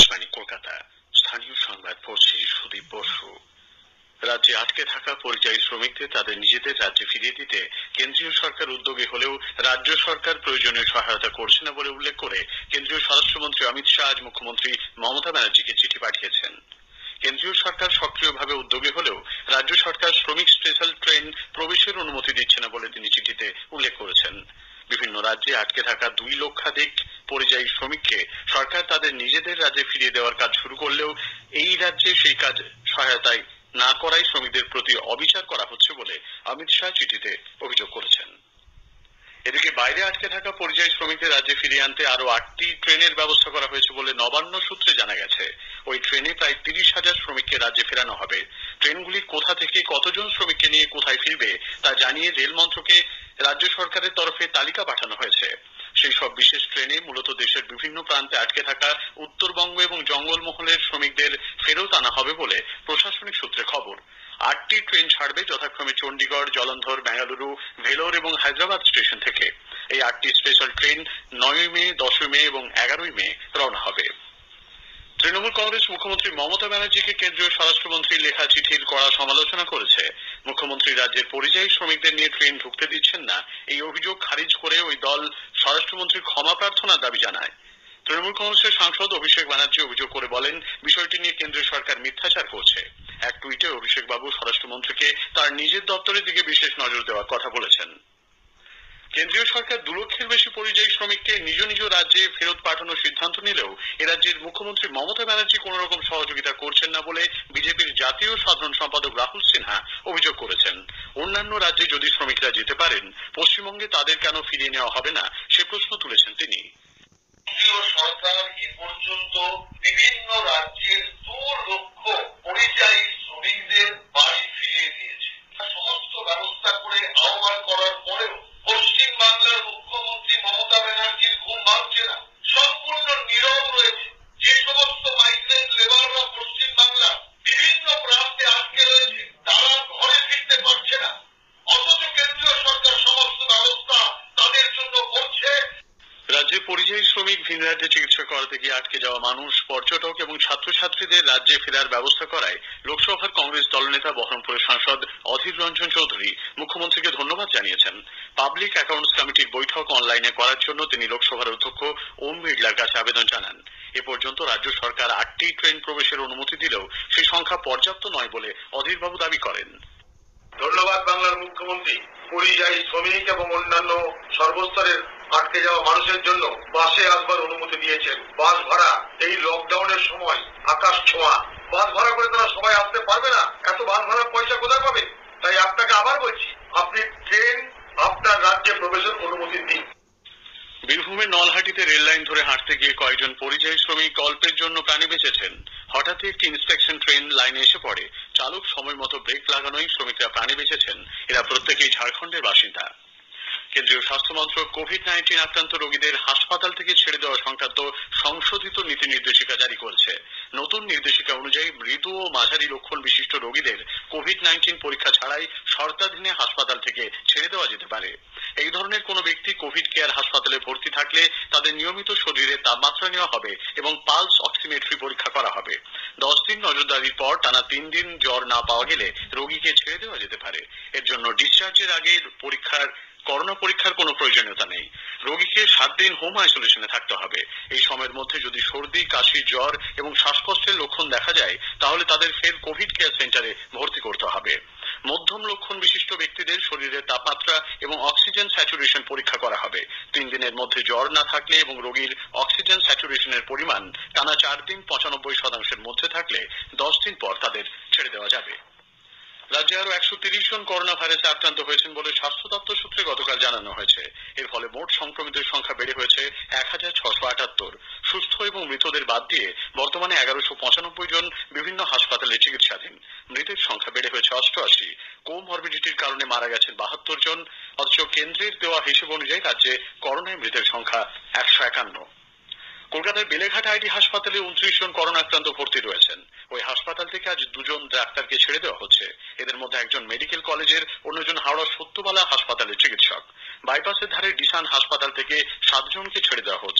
আকাশবাণী কলকাতা। স্থানীয় সংবাদ পড়ছি সুদীপ বসু। রাজ্যে আটকে থাকা পরিযায়ী শ্রমিকদের তাদের নিজেদের রাজ্যে ফিরিয়ে দিতে কেন্দ্রীয় সরকার উদ্যোগী হলেও রাজ্য সরকার প্রয়োজনীয় সহায়তা করছে না বলে উল্লেখ করে কেন্দ্রীয় স্বরাষ্ট্রমন্ত্রী অমিত শাহ আজ মুখ্যমন্ত্রী মমতা ব্যানার্জিকে চিঠি পাঠিয়েছেন। কেন্দ্রীয় সরকার সক্রিয়ভাবে উদ্যোগী হলেও রাজ্য সরকার শ্রমিক স্পেশাল ট্রেন প্রবেশের অনুমতি দিচ্ছে না বলে তিনি চিঠিতে উল্লেখ করেছেন। বিভিন্ন রাজ্যে আটকে থাকা 2 লক্ষাধিক পরিযায়ী শ্রমিককে সরকার তাদের নিজেদের রাজ্যে ফিরিয়ে দেওয়ার কাজ শুরু করলেও এই রাজ্যে সেই কাজ সহায়তায় না করায় শ্রমিকদের প্রতি অবিচার করা হচ্ছে বলে অমিত শাহ চিঠিতে অভিযোগ করেছেন। এদিকে বাইরে আটকে থাকা পরিযায়ী শ্রমিকদের রাজ্যে ফিরিয়ে আনতে আরো 8টি ট্রেনের ব্যবস্থা করা হয়েছে বলে নবান্ন সূত্রে জানা গেছে। ওই ট্রেনে প্রায় 30,000 শ্রমিককে রাজ্যে ফেরানো হবে। ট্রেনগুলি কোথা থেকে কতজন শ্রমিককে নিয়ে কোথায় ফিরবে তা জানিয়ে রেল মন্ত্রকে রাজ্য সরকারের তরফে তালিকা পাঠানো হয়েছে। সেই সব বিশেষ ট্রেনে মূলত দেশের বিভিন্ন প্রান্তে আটকে থাকা উত্তরবঙ্গ এবং জঙ্গলমহলের শ্রমিকদের ফেরত আনা হবে বলে প্রশাসনিক সূত্রে খবর। 8টি ট্রেন ছাড়বে যথাক্রমে চণ্ডীগড়, জলন্ধর, বেঙ্গালুরু, ভেলোর এবং হায়দ্রাবাদ স্টেশন থেকে। এই 8টি স্পেশাল ট্রেন 9ই মে, 10ই মে এবং 11ই মে রওনা হবে। তৃণমূল কংগ্রেস মুখ্যমন্ত্রী মমতা ব্যানার্জিকে কেন্দ্রীয় স্বরাষ্ট্রমন্ত্রী লেখা চিঠির কড়া সমালোচনা করেছে। মুখ্যমন্ত্রী রাজ্যের পরিযায়ী শ্রমিকদের নিয়ে ট্রেন ঢুকতে দিচ্ছেন না, এই অভিযোগ খারিজ করে ওই দল স্বরাষ্ট্রমন্ত্রীর ক্ষমা প্রার্থনার দাবি জানায়। তৃণমূল কংগ্রেসের সাংসদ অভিষেক ব্যানার্জি অভিযোগ করে বলেন, বিষয়টি নিয়ে কেন্দ্রীয় সরকার মিথ্যাচার করছে। এক টুইটে অভিষেক বাবু স্বরাষ্ট্রমন্ত্রীকে তার নিজের দপ্তরের দিকে বিশেষ নজর দেওয়ার কথা বলেছেন। কেন্দ্রীয় সরকার 2 লক্ষের বেশি পরিযায়ী শ্রমিককে নিজ নিজ রাজ্যে ফেরত পাঠানোর সিদ্ধান্ত নিলেও এ রাজ্যের মুখ্যমন্ত্রী মমতা ব্যানার্জি কোন রকম সহযোগিতা করছেন না বলে বিজেপির জাতীয় সাধারণ সম্পাদক রাহুল সিনহা অভিযোগ করেছেন। অন্যান্য রাজ্যে যদি শ্রমিকরা যেতে পারেন, পশ্চিমবঙ্গে তাদের কেন ফিরিয়ে নেওয়া হবে না সে প্রশ্ন তুলেছেন তিনি। সরকার এ পর্যন্ত বিভিন্ন রাজ্যের 2 লক্ষ পরিযায়ী শ্রমিকদের বাড়ি ফিরিয়ে দিয়েছে। সমস্ত ব্যবস্থা করে আহ্বান করার পরেও পশ্চিম বাংলার মুখ্যমন্ত্রী মমতা ব্যানার্জির ঘুম ভাঙছে না, সম্পূর্ণ নীরব রয়েছে। যে সমস্ত মাইগ্রেন্ট লেবাররা পশ্চিম বাংলা বিভিন্ন প্রান্তে আটকে রয়েছে, তারা ঘরে ফিরতে পারছে না, অথচ কেন্দ্রীয় সরকার সমস্ত ব্যবস্থা তাদের জন্য করছে। রাজ্যে পরিযায়ী শ্রমিক, ভিন রাজ্যে চিকিৎসা করাতে গিয়ে আটকে যাওয়া মানুষ, পর্যটক এবং ছাত্রছাত্রীদের রাজ্যে ফেরার ব্যবস্থা করায় লোকসভার কংগ্রেস দলনেতা বহরমপুরের সাংসদ অধীর রঞ্জন চৌধুরী মুখ্যমন্ত্রীকে ধন্যবাদ জানিয়েছেন। পাবলিক অ্যাকাউন্টস কমিটির বৈঠক অনলাইনে করার জন্য তিনি লোকসভার অধ্যক্ষ ওম বিড়লার কাছে আবেদন জানান। এ পর্যন্ত রাজ্য সরকার 8টি ট্রেন প্রবেশের অনুমতি দিলেও সেই সংখ্যা পর্যাপ্ত নয় বলে অধীরবাবু দাবি করেন। ধন্যবাদ বাংলার মুখ্যমন্ত্রী। পরিযায়ী শ্রমিক এবং অন্যান্য সর্বস্তরের আটকে যাওয়া মানুষের জন্য বাসে আসবার অনুমতি দিয়েছেন। বাস ভাড়া এই লকডাউনের সময় আকাশ ছোঁয়া, বাস ভাড়া করে তারা সবাই আসতে পারবে না, এত বাস ভাড়ার পয়সা কোথায় পাবে? তাই আপনাকে আবার বলছি, আপনি ট্রেন আপনার রাজ্যে প্রবেশের অনুমতি দিন। বীরভূমের নলহাটিতে রেল লাইন ধরে হাঁটতে গিয়ে কয়েকজন পরিযায়ী শ্রমিক অল্পের জন্য প্রাণে বেঁচেছেন। হঠাৎই একটি ইন্সপেকশন ট্রেন লাইনে এসে পড়ে, চালক সময় মতো ব্রেক লাগানোই শ্রমিকরা প্রাণে বেঁচেছেন। এরা প্রত্যেকেই ঝাড়খণ্ডের বাসিন্দা। কেন্দ্রীয় স্বাস্থ্য মন্ত্রক কোভিড-19 আক্রান্ত রোগীদের হাসপাতাল থেকে ছেড়ে দেওয়া সংক্রান্ত সংশোধিত নীতি নির্দেশিকা জারি করেছে। নতুন নির্দেশিকা অনুযায়ী মৃদু ও মাঝারি লক্ষণ বিশিষ্ট রোগীদের কোভিড-19 পরীক্ষা ছাড়াই শর্তাধীনে হাসপাতাল থেকে ছেড়ে দেওয়া যেতে পারে। এই ধরনের কোনো ব্যক্তি কোভিড কেয়ার হাসপাতালে ভর্তি থাকলে তাদের নিয়মিত শরীরে তাপমাত্রা নেওয়া হবে এবং পালস অক্সিমেট্রি পরীক্ষা করা হবে। 10 দিন নজরদারির পর টানা 3 দিন জ্বর না পাওয়া গেলে রোগীকে ছেড়ে দেওয়া যেতে পারে। এর জন্য ডিসচার্জের আগে করোনা পরীক্ষার কোনো প্রয়োজনীয়তা নেই। রোগীকে 7 দিন হোম আইসোলেশনে থাকতে হবে। এই সময়ের মধ্যে যদি সর্দি, কাশি, জ্বর এবং শ্বাসকষ্টের লক্ষণ দেখা যায় তাহলে তাদের ফের কোভিড কেয়ার সেন্টারে ভর্তি করতে হবে। মধ্যম লক্ষণ বিশিষ্ট ব্যক্তিদের শরীরের তাপমাত্রা এবং অক্সিজেন স্যাচুরেশন পরীক্ষা করা হবে। 3 দিনের মধ্যে জ্বর না থাকলে এবং রোগীর অক্সিজেন স্যাচুরেশনের পরিমাণ টানা 4 দিন 95% মধ্যে থাকলে 10 দিন পর তাদের ছেড়ে দেওয়া যাবে। রাজ্যে আরো 130 জন করোনা ভাইরাসে আক্রান্ত হয়েছেন বলে স্বাস্থ্য দপ্তর সূত্রে গতকাল জানানো হয়েছে। এর ফলে মোট সংক্রমিতের সংখ্যা বেড়ে হয়েছে 1678। সুস্থ এবং মৃতদের বাদ দিয়ে বর্তমানে 1195 জন বিভিন্ন হাসপাতালে চিকিৎসাধীন। মৃতের সংখ্যা বেড়ে হয়েছে 88। কোমরবিডিটির কারণে মারা গেছেন 72 জন। অথচ কেন্দ্রের দেওয়া হিসেব অনুযায়ী রাজ্যে করোনায় মৃতের সংখ্যা 151। কলকাতার বেলেঘাট আইডি হাসপাতালে 29 জন করোনা আক্রান্ত ভর্তি রয়েছেন। ওই হাসপাতাল থেকে আজ 2 জন ডাক্তারকে ছেড়ে দেওয়া হচ্ছে। এদের মধ্যে একজন মেডিকেল কলেজের, অন্যজন হাওড়া সত্যবালা হাসপাতালের চিকিৎসক। বাইপাসের ধারে ডিসান হাসপাতাল থেকে 7 জনকে ছেড়ে দেওয়া হচ্ছে।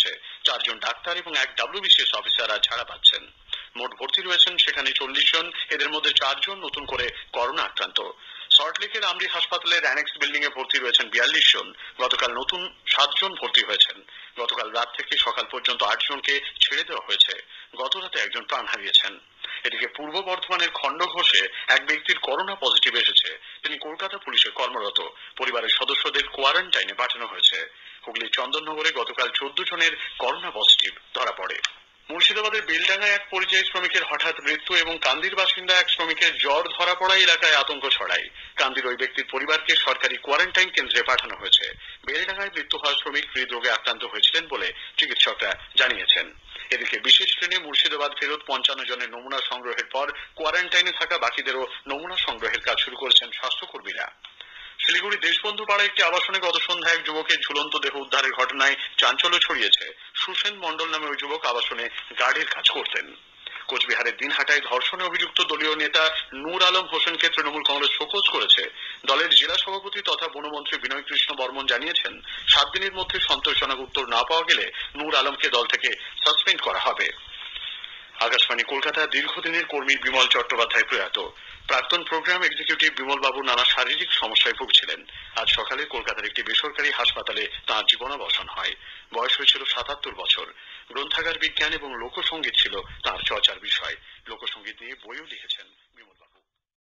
4 জন ডাক্তার এবং 1 WBCS অফিসার আজ ছাড়া পাচ্ছেন। মোট ভর্তি রয়েছেন সেখানে 40 জন, এদের মধ্যে 4 জন নতুন করে করোনা আক্রান্ত। সল্টলেকের আমরি হাসপাতালের অ্যানেক্স বিল্ডিং এ ভর্তি রয়েছেন 42 জন। গতকাল নতুন 7 জন ভর্তি হয়েছেন। গতকাল রাত থেকে সকাল পর্যন্ত 8 জনকে ছেড়ে দেওয়া হয়েছে। গত রাতে একজন প্রাণ হারিয়েছেন। এদিকে পূর্ব বর্ধমানের খণ্ডঘোষে এক ব্যক্তির করোনা পজিটিভ এসেছে। তিনি কলকাতা পুলিশে কর্মরত। পরিবারের সদস্যদের কোয়ারেন্টাইনে পাঠানো হয়েছে। হুগলির চন্দননগরে গতকাল 14 জনের করোনা পজিটিভ ধরা পড়ে। মুর্শিদাবাদের বেলডাঙ্গায় এক পরিযায়ী শ্রমিকের হঠাৎ মৃত্যু এবং কান্দির বাসিন্দা এক শ্রমিকের জ্বর ধরা পড়ায় এলাকায় আতঙ্ক ছড়ায়। কান্দির ওই ব্যক্তির পরিবারকে সরকারি কোয়ারেন্টাইন কেন্দ্রে পাঠানো হয়েছে। বেলডাঙ্গায় মৃত্যু হওয়া শ্রমিক হৃদরোগে আক্রান্ত হয়েছিলেন বলে চিকিৎসকরা জানিয়েছেন। এদিকে বিশেষ ট্রেনে মুর্শিদাবাদ ফেরত 55 জনের নমুনা সংগ্রহের পর কোয়ারেন্টাইনে থাকা বাকিদেরও নমুনা সংগ্রহের কাজ শুরু করেছেন স্বাস্থ্যকর্মীরা। শিলিগুড়ি দেশবন্ধু পাড়ায় একটি আবাসনে গত সন্ধ্যায় এক যুবকের ঝুলন্ত দেহ উদ্ধারের ঘটনায় চাঞ্চল্য ছড়িয়েছে। সুসেন মণ্ডল নামে ওই যুবক আবাসনে গার্ডের কাজ করতেন। কোচবিহারের দিনহাটায় ধর্ষণে অভিযুক্ত দলীয় নেতা নূর আলম হোসেনকে তৃণমূল কংগ্রেস শোকজ করেছে। দলের জেলা সভাপতি তথা বনমন্ত্রী বিনয় কৃষ্ণ বর্মন জানিয়েছেন, 7 দিনের মধ্যে সন্তোষজনক উত্তর না পাওয়া গেলে নূর আলমকে দল থেকে সাসপেন্ড করা হবে। আকাশবাণী কলকাতা দীর্ঘদিনের কর্মী বিমল চট্টোপাধ্যায় প্রয়াত। প্রাক্তন প্রোগ্রাম এক্সিকিউটিভ বিমল বাবু নানা শারীরিক সমস্যায় ভুগছিলেন। আজ সকালে কলকাতার একটি বেসরকারি হাসপাতালে তাঁর জীবনাবসান হয়। বয়স হয়েছিল 77 বছর। গ্রন্থাগার বিজ্ঞান এবং লোকসঙ্গীত ছিল তাঁর চর্চার বিষয়। লোকসঙ্গীত নিয়ে বইও লিখেছেন বিমল।